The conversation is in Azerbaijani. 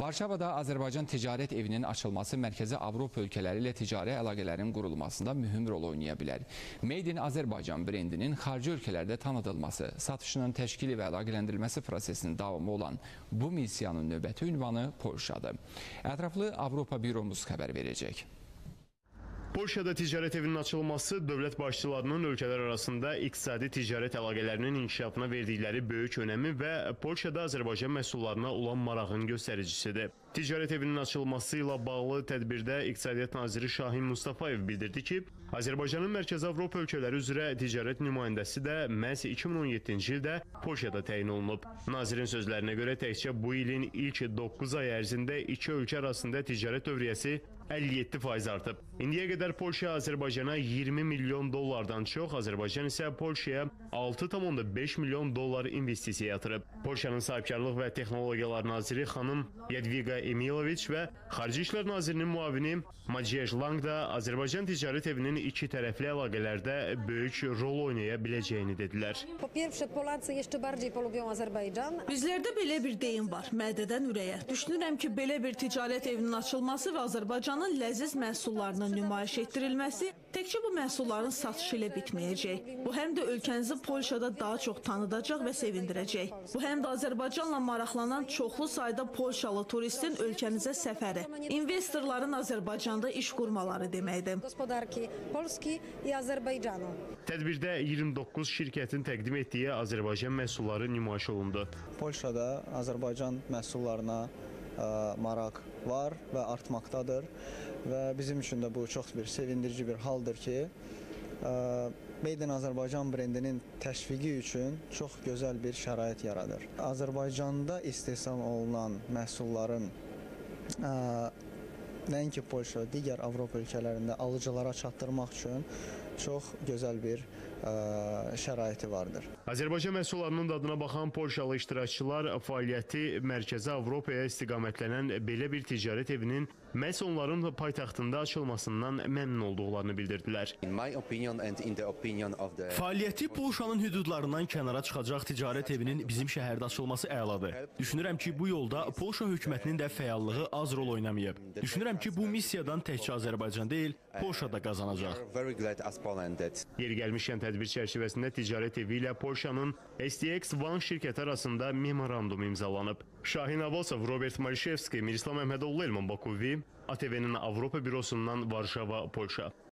Varşavada Azərbaycan Ticarət Evinin açılması Mərkəzi Avropa ölkələri ilə ticari əlaqələrin qurulmasında mühüm rol oynaya bilər. Made in Azərbaycan brendinin xarici ölkələrdə tanıdılması, satışının təşkili və əlaqələndirilməsi prosesinin davamı olan bu missiyanın növbəti ünvanı Polşadır. Ətraflı Avropa büromuz xəbər verəcək. Polşada ticarət evinin açılması dövlət başçılarının ölkələr arasında iqtisadi ticarət əlaqələrinin inkişafına verdikləri böyük önəmi və Polşada Azərbaycan məhsullarına olan marağın göstəricisidir. Ticarət evinin açılması ilə bağlı tədbirdə İqtisadiyyat naziri Şahin Mustafayev bildirdi ki, Azərbaycanın Mərkəzi Avropa ölkələri üzrə ticarət nümayəndəsi də məhz 2017-ci ildə Polşada təyin olunub. Nazirin sözlərinə görə təkcə bu ilin ilk 9 ay ərzində iki ölkə arasında ticarət dövriyyəsi 57% artıb. İndiyə qədər Polşa Azərbaycana 20 milyon dollardan çox, Azərbaycan isə Polşaya 6,5 milyon dollar investisiya yatırıb. Polşanın sahibkarlıq və texnologiyalar naziri xanım Yadviga Emiloviç və Xarici İşlər nazirinin müavini Maciej Lang da Azərbaycan ticarət evinin iki tərəfli əlaqələrdə böyük rol oynaya biləcəyini dedilər. Bizlərdə belə bir deyim var, mədədən ürəyə. Düşünürəm ki, belə bir ticarət evinin açılması və Azərbaycanın ləziz məhsullarının nümayiş etdirilməsi təkcə bu məhsulların satışı ilə bitməyəcək. Bu həm də ölkənizi Polşada daha çox tanıdacaq və sevindirəcək. Bu həm də Azərbaycanla maraqlanan çoxlu sayda Polşalı turistin ölkənizə səfəri, investorların Azərbaycanda iş qurmaları deməkdir. Tədbirdə 29 şirkətin təqdim etdiyi Azərbaycan məhsulları nümayiş olundu. Polşada Azərbaycan məhsullarına maraq var və artmaqdadır və bizim üçün də bu çox bir sevindirici bir haldır ki, Made in Azərbaycan brendinin təşviqi üçün çox gözəl bir şərait yaradır. Azərbaycanda istehsal olunan məhsulların nəinki Polşa, digər Avropa ölkələrində alıcılara çatdırmaq üçün çox gözəl bir şəraiti vardır. Azərbaycan məhsullarının dadına baxan Polşalı iştirakçılar fəaliyyəti Mərkəzi Avropaya istiqamətlənən belə bir ticarət evinin məhz onların paytaxtında açılmasından məmnun olduqlarını bildirdilər. Fəaliyyəti Polşanın hüdudlarından kənara çıxacaq ticarət evinin bizim şəhərdə açılması əladır. Düşünürəm ki, bu yolda Polşa hökumətinin də fəallığı az rol oynamayıb. Düşünürəm ki, bu missiyadan təkcə Azərbaycan deyil, Polşa da qazanacaq. Yeri gəlmişkən tədbir çərçivəsində ticarət evi ilə Polşanın STX One şirkəti arasında memorandum imzalanıb. Şahin Avasov, Robert Malişevski, Mirislam Əhmədoğlu, Elman Bakuvi, ATV-nin Avropa bürosundan Varşava, Polşa.